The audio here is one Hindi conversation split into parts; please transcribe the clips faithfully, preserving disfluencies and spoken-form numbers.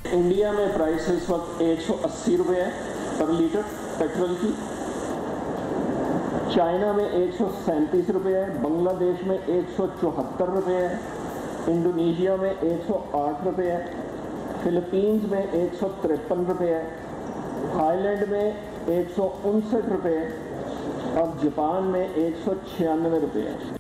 इंडिया में प्राइस इस वक्त एक सौ अस्सी रुपये है पर लीटर पेट्रोल की। चाइना में एक सौ सैंतीस रुपये है, बांग्लादेश में एक सौ चौहत्तर रुपये है, इंडोनेशिया में एक सौ आठ रुपये है, फिलीपींस में एक सौ तिरपन रुपये है, थाईलैंड में एक सौ उनसठ रुपये और जापान में एक सौ छियानवे रुपये है।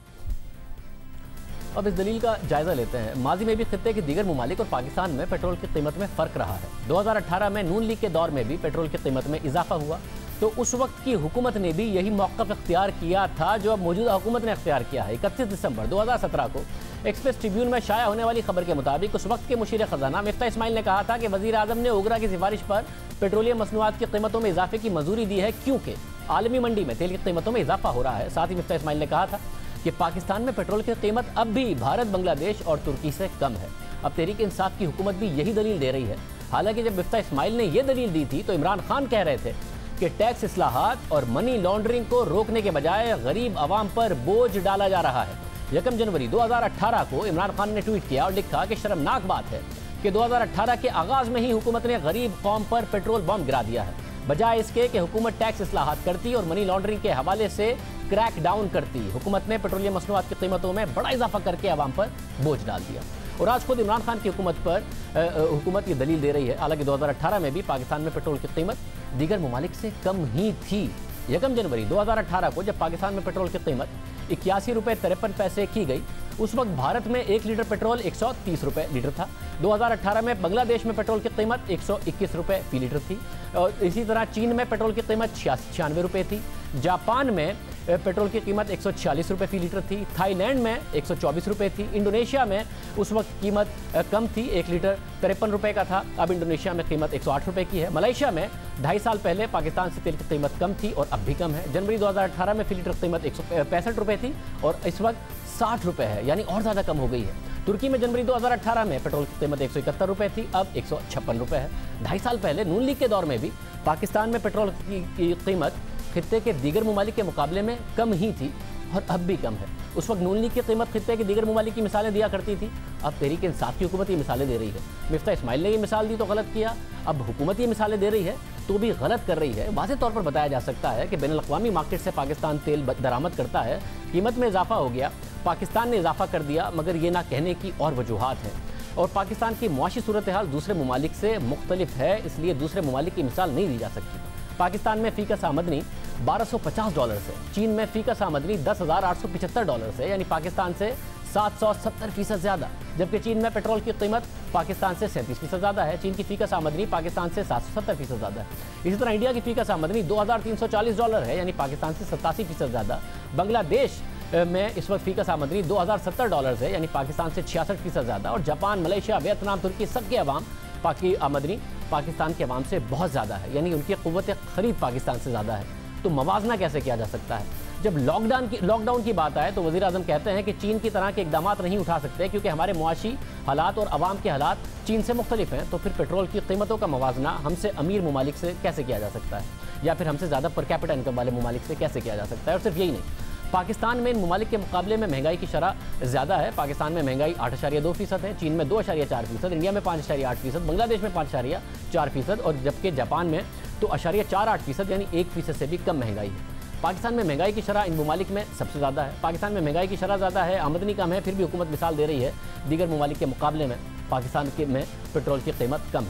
अब इस दलील का जायजा लेते हैं। माजी में भी खित्ते के दीगर ममालिक और पाकिस्तान में पेट्रोल की कीमत में फ़र्क रहा है। दो हज़ार अठारह में नून लीग के दौर में भी पेट्रोल की कीमत में इजाफा हुआ तो उस वक्त की हुकूमत ने भी यही मौक़िफ़ इख्तियार किया था जो अब मौजूदा हुकूमत ने इख्तियार किया है। इकतीस दिसंबर दो हज़ार सत्रह को एक्सप्रेस ट्रिब्यून में शाया होने वाली खबर के मुताबिक उस वक्त के मुशीर ख़जाना मिफ्ता इस्माइल ने कहा था कि वज़ीर आज़म ने ओगरा की सिफारिश पर पेट्रोलियम मसनूआत की कीमतों में इजाफे की मंजूरी दी है क्योंकि आलमी मंडी में तेल की कीमतों में इजाफा हो रहा है। साथ ही मिफ्ता इस्माइल ने कहा था कि पाकिस्तान में पेट्रोल की कीमत अब भी भारत, बांग्लादेश और तुर्की से कम है। अब तहरीक इंसाफ की हुकूमत भी यही दलील दे रही है। हालांकि जब मिफ्ता इस्माइल ने यह दलील दी थी तो इमरान खान कह रहे थे कि टैक्स इस्लाहात और मनी लॉन्ड्रिंग को रोकने के बजाय गरीब आवाम पर बोझ डाला जा रहा है। यकम जनवरी दो हज़ार अठारह को इमरान खान ने ट्वीट किया और लिखा कि शर्मनाक बात है कि दो हज़ार अठारह के आगाज में ही हुकूमत ने गरीब कौम पर पेट्रोल बम गिरा दिया है, बजाय इसके कि हुकूमत टैक्स इस्लाहात करती और मनी लॉन्ड्रिंग के हवाले से क्रैक डाउन करती। हुकूमत ने पेट्रोलियम मसनूआत की कीमतों में बड़ा इजाफा करके आवाम पर बोझ डाल दिया और आज खुद इमरान खान की हुकूमत पर हुकूमत की दलील दे रही है। हालांकि दो हज़ार अठारह में भी पाकिस्तान में पेट्रोल की कीमत दीगर ममालिक से कम ही थी। यकम जनवरी दो हज़ार अठारह को जब पाकिस्तान में पेट्रोल की कीमत इक्यासी रुपये तिरपन पैसे की गई उस वक्त भारत में एक लीटर पेट्रोल एक सौ तीस रुपये लीटर था। दो हज़ार अठारह में बांग्लादेश में पेट्रोल की कीमत एक सौ इक्कीस रुपये फी लीटर थी और इसी तरह चीन में पेट्रोल की कीमत छियानवे रुपये थी। जापान में पेट्रोल की कीमत एक सौ छियालीस रुपये फी लीटर थी। थाईलैंड में एक सौ चौबीस रुपये थी। इंडोनेशिया में उस वक्त कीमत कम थी, एक लीटर तिरपन रुपये का था, अब इंडोनेशिया में कीमत एक सौ आठ रुपये की है। मलेशिया में ढाई साल पहले पाकिस्तान से तेल की कीमत कम थी और अब भी कम है। जनवरी दो हज़ार अठारह में फी लीटर कीमत एक सौ पैंसठ रुपये थी और इस वक्त साठ रुपये है, यानी और ज़्यादा कम हो गई है। तुर्की में जनवरी दो हज़ार अठारह में पेट्रोल की कीमत एक सौ इकहत्तर रुपये थी, अब एक सौ छप्पन रुपये है। ढाई साल पहले नून लीग के दौर में भी पाकिस्तान में पेट्रोल की कीमत खित्ते के दीगर ममालिक के मुकाबले में कम ही थी और अब भी कम है। उस वक्त नून लीग की कीमत खित्ते के दीगर ममालिक की मिसालें दिया करती थी, अब तहरीक इंसाफ की हुकूमत ये मिसालें दे रही है। मिफ्ता इस्माइल ने ये मिसाल दी तो गलत किया, अब हुकूमत ये मिसालें दे रही है तो भी गलत कर रही है। वाज़ेह तौर पर बताया जा सकता है कि बैनुल-अक़वामी मार्केट से पाकिस्तान तेल दरामद करता है, कीमत में इजाफा हो गया, पाकिस्तान ने इजाफा कर दिया, मगर ये ना कहने की और वजूहात हैं। और पाकिस्तान की मुआशी सूरत हाल दूसरे ममालिक से मुख्तलिफ है, इसलिए दूसरे ममालिक की मिसाल नहीं दी जा सकती। पाकिस्तान में फ़ीकस आमदनी बारह सौ पचास डॉलर से, चीन में फ़ीकस आमदनी दस हज़ार आठ सौ पचहत्तर डॉलर से, यानी पाकिस्तान से सात सौ सत्तर फीसद ज़्यादा, जबकि चीन में पेट्रोल की कीमत पाकिस्तान से सैंतीस फीसद ज़्यादा है। चीन की फ़ीकस आमदनी पाकिस्तान से सात सौ सत्तर फीसद ज़्यादा है। इसी तरह इंडिया की फ़ीकस आमदनी दो हज़ार तीन सौ चालीस डॉलर है, यानी पाकिस्तान से सत्तासी फीसद ज़्यादा। बांग्लादेश में इस वक्त फ़ीकस आमदनी दो हज़ार सत्तर डॉलर है, यानी पाकिस्तान से छियासठ फीसद ज़्यादा। और जापान, मलेशिया, वियतनाम, तुर्की सबके अवाम पाकि आमदनी पाकिस्तान के अवाम से बहुत ज़्यादा है, यानी उनकी क़ुव्वत ख़रीद पाकिस्तान से ज़्यादा है। तो मवाजना कैसे किया जा सकता है? जब लॉकडाउन की लॉकडाउन की बात आए तो वज़ीर आज़म कहते हैं कि चीन की तरह के इक़दाम नहीं उठा सकते क्योंकि हमारे मुआशी हालात और अवाम के हालात चीन से मुख्तलिफ हैं। तो फिर पेट्रोल की कीमतों का मवाजना हमसे अमीर ममालिक से कैसे किया जा सकता है, या फिर हमसे ज़्यादा पर कैपिटा इनकम वाले ममालिक से कैसे किया जा सकता है? और सिर्फ यही नहीं, पाकिस्तान में इन ममालिक के मुकाबले में महंगाई की शरह ज़्यादा है। पाकिस्तान में महंगाई आठ अशारिया दो फीसद है, चीन में दो अशारिया चार फीसद, इंडिया में पाँच अशारिया आठ फीसद, बांग्लादेश में पाँच अशारिया चार फीसद और जबकि जापान में तो अशारिया चार आठ फीसद, यानी एक फीसद से भी कम महंगाई है। पाकिस्तान में महंगाई की शरह इन ममालिक में सबसे ज़्यादा है। पाकिस्तान में महंगाई की शरह ज़्यादा है, आमदनी कम है, फिर भी हुकूमत मिसाल दे रही है दीगर ममालिक के मुकाबले में पाकिस्तान के में पेट्रोल की कीमत कम है।